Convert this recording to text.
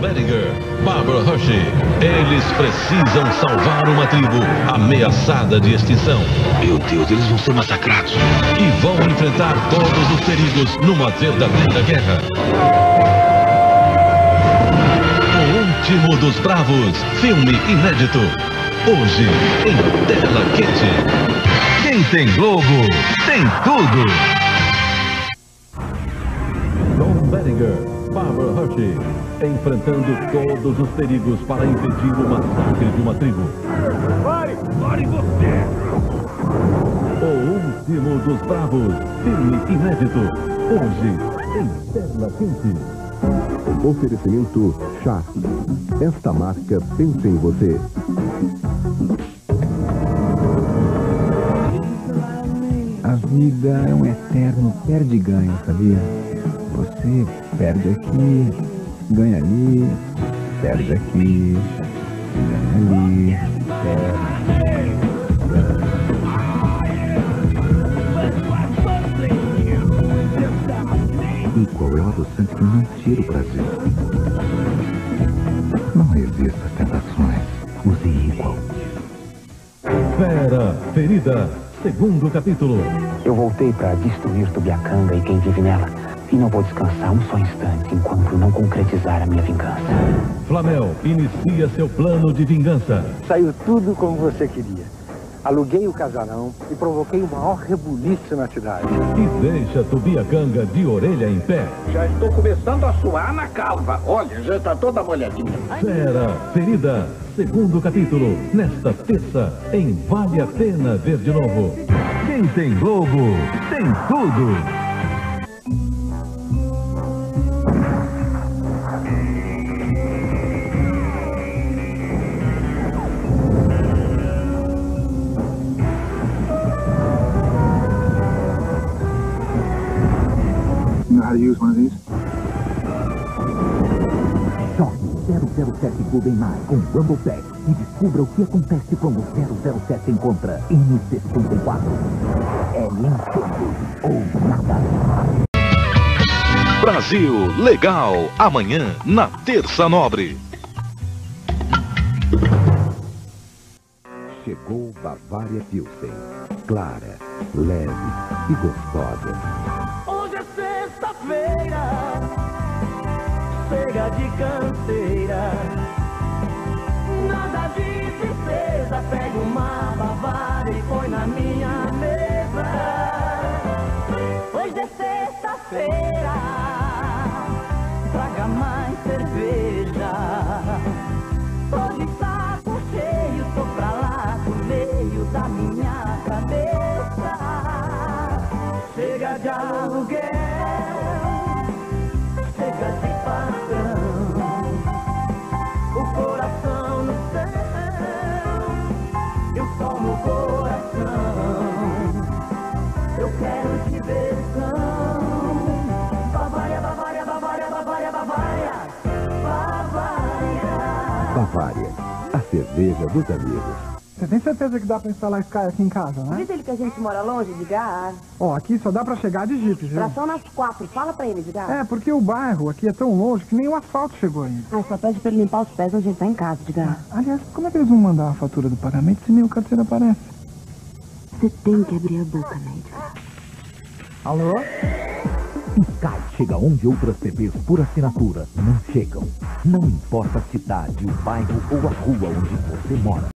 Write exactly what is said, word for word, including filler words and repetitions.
Bedinger, Barbara Hershey. Eles precisam salvar uma tribo ameaçada de extinção. Meu Deus, eles vão ser massacrados. E vão enfrentar todos os perigos numa verdadeira guerra. O Último dos Bravos, filme inédito. Hoje, em tela quente. Quem tem Globo, tem tudo. Tom Bedinger, Barbara Hershey, enfrentando todos os perigos para impedir o massacre de uma tribo. Pare! Pare você! O Último dos Bravos, filme inédito. Hoje, em tela quente. Oferecimento Sharp. Esta marca pensa em você. A vida é um eterno perde e ganha, sabia? Você perde aqui, ganha ali, perde aqui, ganha ali, perde. Equal é o adoçante que não tira o prazer. Não resista às tentações. Use Equal. Fera Ferida, segundo capítulo. Eu voltei para destruir Tubiacanga e quem vive nela. E não vou descansar um só instante enquanto não concretizar a minha vingança. Flamel inicia seu plano de vingança. Saiu tudo como você queria. Aluguei o casarão e provoquei o maior rebuliço na cidade. E deixa Tubiacanga de orelha em pé. Já estou começando a suar na calva. Olha, já está toda molhadinha. Fera Ferida, segundo capítulo. Nesta terça, em Vale a Pena Ver de Novo. Quem tem Globo, tem tudo. How to use one of these? Jogue zero zero sete Golden Eye com Rumble Pack e descubra o que acontece quando zero zero sete encontra M sessenta e quatro. É Nintendo ou nada. Brasil Legal, amanhã na Terça Nobre. Chegou Bavária Pilsen. Clara, leve e gostosa. Hoje é sexta-feira, chega de canseira, nada de tristeza, pega uma Bavária e põe na minha mesa. Hoje é sexta-feira, traga mais cerveja, tô de saco cheio, tô pra lá do meio da minha cabeça. Chega de aluguel, chega de patrão, o coração no céu, eu só no coração, eu quero diversão. Bavária, Bavária, Bavária, Bavária, Bavária, Bavária. Bavária, a cerveja dos amigos. Você tem certeza que dá pra instalar Sky aqui em casa, né? Diz ele que a gente mora longe, Edgar. Ó, aqui só dá pra chegar de Jeep, viu? Tração nas quatro. Fala pra ele, Edgar. É, porque o bairro aqui é tão longe que nem o asfalto chegou ainda. Ah, só pede pra ele limpar os pés onde ele tá em casa, Edgar. Ah, aliás, como é que eles vão mandar a fatura do pagamento se nem o carteiro aparece? Você tem que abrir a boca, né, Edgar? Alô? Sky chega onde outras T Vs por assinatura não chegam. Não importa a cidade, o bairro ou a rua onde você mora.